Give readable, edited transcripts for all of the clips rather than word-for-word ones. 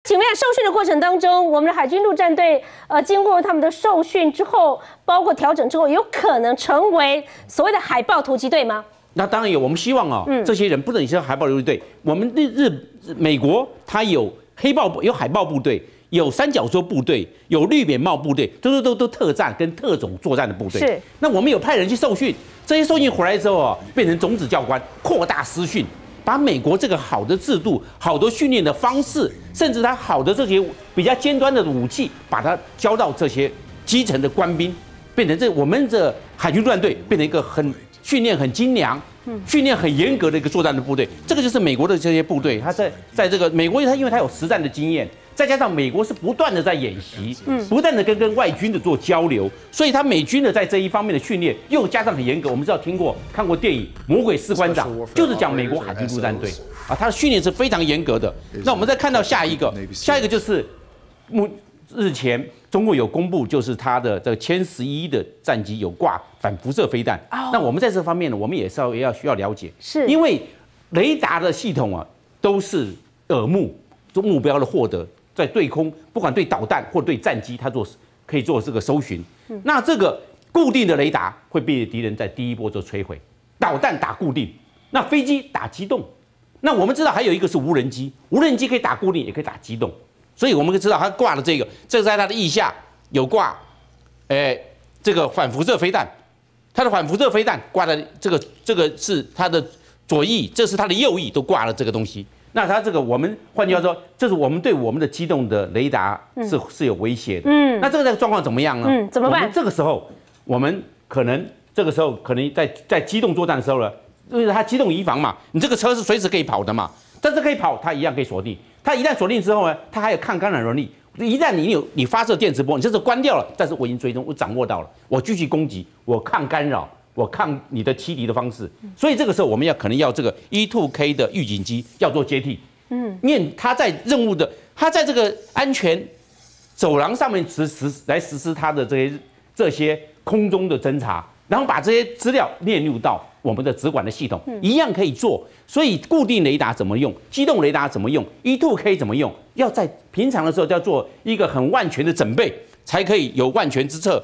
请问一下，受训的过程当中，我们的海军陆战队经过他们的受训之后，包括调整之后，有可能成为所谓的海豹突击队吗？ 那当然有，我们希望这些人不能是海豹游击队，我们美国它有有海豹部队。有三角洲部队，有绿扁帽部队，都特战跟特种作战的部队。 是。 那我们有派人去受训，这些受训回来之后变成种子教官，扩大师训，把美国这个好的制度、好的训练的方式，甚至他好的这些比较尖端的武器，把它交到这些基层的官兵，变成我们这海军陆战队变成一个训练很精良、训练很严格的一个作战的部队。这个就是美国的这些部队，他在这个美国，因为他有实战的经验。再加上美国是不断的在演习，不断的跟外军的做交流，所以他美军的在这一方面的训练又加上很严格。我们知道看过电影《魔鬼士官长》，就是讲美国海军陆战队啊，他的训练是非常严格的。那我们再看到下一个就是日前中国有公布，就是他的这个歼11的战机有挂反辐射飞弹。那我们在这方面呢，我们也需要了解， 是因为雷达的系统都是耳目标的获得。在对空，不管对导弹或对战机，它可以做这个搜寻。那这个固定的雷达会被敌人在第一波就摧毁，导弹打固定，那飞机打机动。那我们知道还有一个是无人机，无人机可以打固定，也可以打机动。所以我们可以知道它挂了这个在它的翼下有挂，这个反辐射飞弹，它的反辐射飞弹挂的这个是它的左翼，这是它的右翼都挂了这个东西。那它这个，我们换句话说，这是我们对我们的机动的雷达是有威胁的。那这个状况怎么样呢？ 怎么办？ 这个时候，我们可能在机动作战的时候呢，因为它机动移防嘛，你这个车是随时可以跑的嘛，但是可以跑，它一样可以锁定。它一旦锁定之后呢，它还有抗干扰能力。一旦你发射电磁波，你这是关掉了，但是我已经追踪，我掌握到了，我继续攻击，我抗干扰。我抗你的欺敌的方式，所以这个时候我们可能要这个 E2K 的预警机要做接替，因为它在它在这个安全走廊上面实施它的这些空中的侦察，然后把这些资料列入到我们的直管的系统，一样可以做。所以固定雷达怎么用，机动雷达怎么用 ，E2K 怎么用，要在平常的时候要做一个很万全的准备，才可以有万全之策。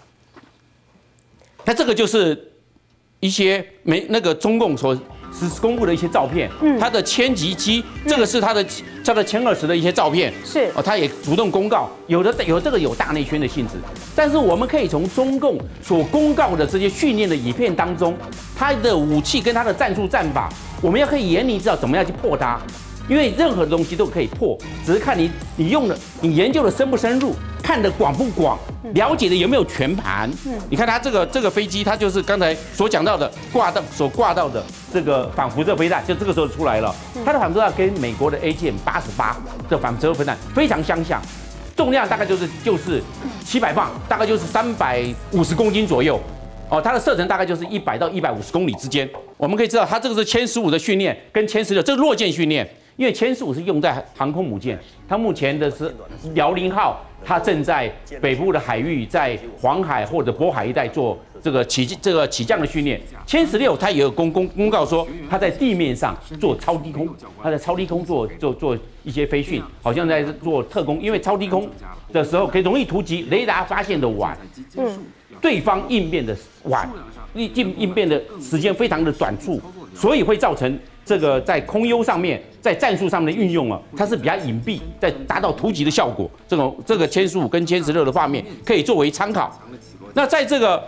那这个就是一些中共所公布的一些照片，它的歼击机，这个是它的歼20的一些照片， 是它也主动公告，有这个有大内宣的性质，但是我们可以从中共所公告的这些训练的影片当中，它的武器跟它的战术战法，我们可以研拟知道怎么样去破它，因为任何的东西都可以破，只是看你研究的深不深入。看得广不广，了解的有没有全盘？你看它这个飞机，它就是刚才所讲到的所挂到的这个反辐射飞弹，就这个时候出来了。它的反辐射跟美国的 AGM-88的反辐射飞弹非常相像，重量大概就是700磅，大概就是350公斤左右。它的射程大概就是100到150公里之间。我们可以知道，它这个是歼15的训练，跟歼16这是弱舰训练。因为歼15是用在航空母舰，它目前的是辽宁号，它正在北部的海域，在黄海或者渤海一带做这个起降的训练。歼16它也有公告说，它在地面上做超低空，它在超低空做一些飞训，好像在做特工。因为超低空的时候可以容易突击，雷达发现的晚，对方应变的晚，应变的时间非常的短促，所以会造成。这个在空优上面，在战术上面的运用它是比较隐蔽，在达到突击的效果。这个歼15跟歼16的画面可以作为参考。那在这个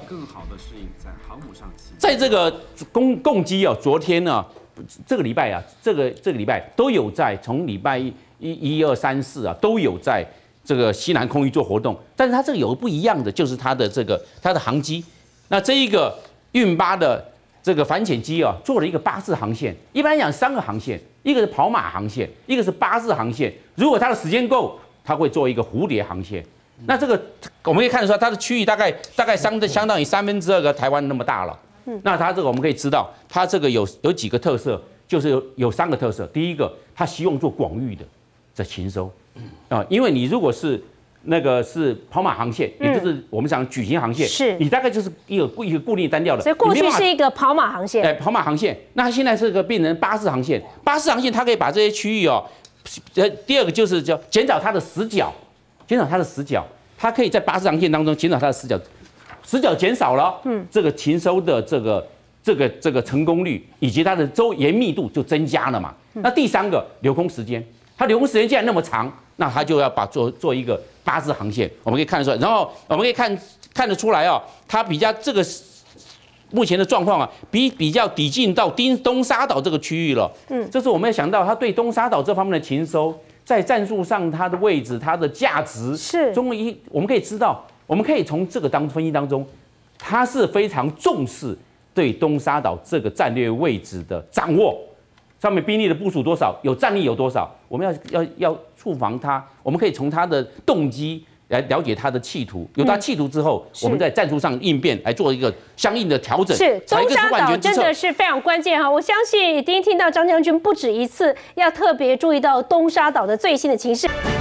在这个共机昨天呢，这个礼拜这个礼拜都有从礼拜1、2、3、4都有在这个西南空域做活动。但是它这个有个不一样的，就是它的航机。那这一个运8的。这个反潜机做了一个8字航线，一般来讲3个航线，一个是跑马航线，一个是8字航线。如果它的时间够，它会做一个蝴蝶航线。那这个我们可以看得出来，它的区域大概相当于2/3个台湾那么大了。那它这个我们可以知道，它这个有几个特色，就是有3个特色。第一个，它希望做广域的勤收因为你如果是是跑马航线，也就是我们讲矩形航线， 是你大概就是一个固定单调的。 所以过去是一个跑马航线， 跑马航线，那它现在是变成8字航线。8字航线它可以把这些区域第二个就是叫减少它的死角，它可以在巴士航线当中减少它的死角减少了，这个勤收的这个成功率以及它的周延密度就增加了嘛。那第三个留空时间，它留空时间既然那么长，那它就要做一个巴士航线，我们可以看得出来，然后我们可以看得出来哦，它比较这个目前的状况啊，比较抵近到东沙岛这个区域了。这是我们要想到它对东沙岛这方面的勤收，在战术上它的位置、它的价值是我们可以知道，我们可以从这个分析当中，它是非常重视对东沙岛这个战略位置的掌握。上面兵力的部署多少，有战力有多少，我们要触防它。我们可以从它的动机来了解它的企图，有它企图之后，我们在战术上应变来做一个相应的调整。 是东沙岛真的是非常关键哈！我相信一定听到张将军不止一次要特别注意到东沙岛的最新的情势。